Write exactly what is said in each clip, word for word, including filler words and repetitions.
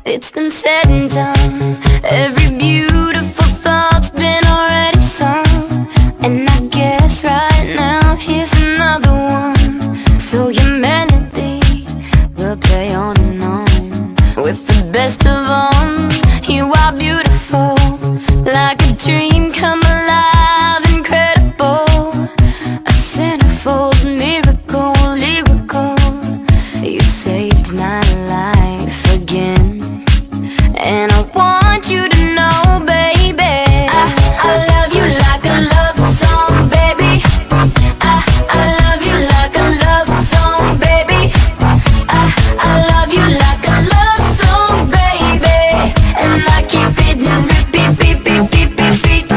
It's been said and done. Every beautiful thought's been already sung. And I guess right now here's another one. So your melody will play on and on. With the best of them, you are beautiful, like a dream come alive, incredible. A centerfold miracle, lyrical. You saved my life again. And I want you to know, baby, I, I love you like a love song, baby. I, I love you like a love song, baby. I, I love you like a love song, baby. And I keep it in repeat, beat, beat, beat, beat, beat.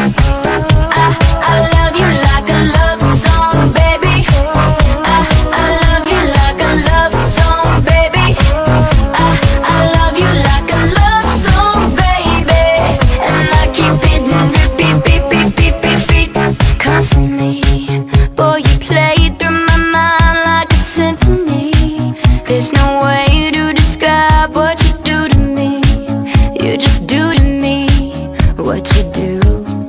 I, I love you like a love song, baby. I, I love you like a love song, baby. I, I love you like a love song, baby. And I keep it in repeat, beat, beat, beat, beat, beat. Constantly, boy, you play through my mind like a symphony. There's no way to describe what you do to me. You just do to me what you do.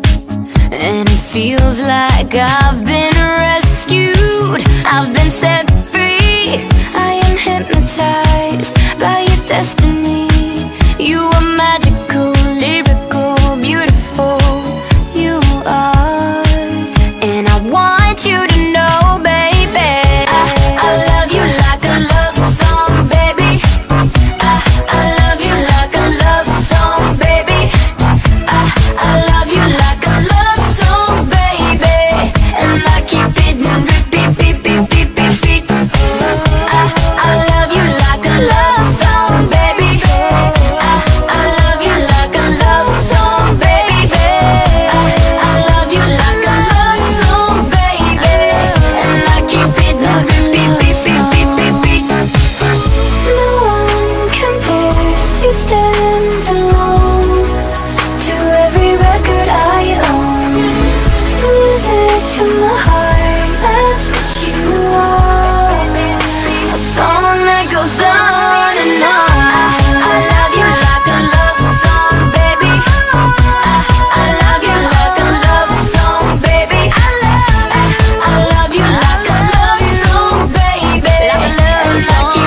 And it feels like I've been rescued, I've been set free. I am hypnotized by your destiny. You are magical, lyrical, beautiful. You are. And I want you to know, baby, I, I love you like a love song, baby. I, I love you like a love song, baby. I, I love you like a love song, baby. And I keep it in repeat, beat, beat, beat, beat, beat. I, I love you like a love song, baby. I, I love you like a love song, baby. I, I love you like a love song, baby. And I keep it in repeat, beat, beat, beat, beat, beat. No one compares, you stand alone to every record I own. Music to my heart, that's what you are. A song that goes on and on. I love you like a love song, baby. I, I love you like a love song, baby. I, I love you like a love song, baby. And I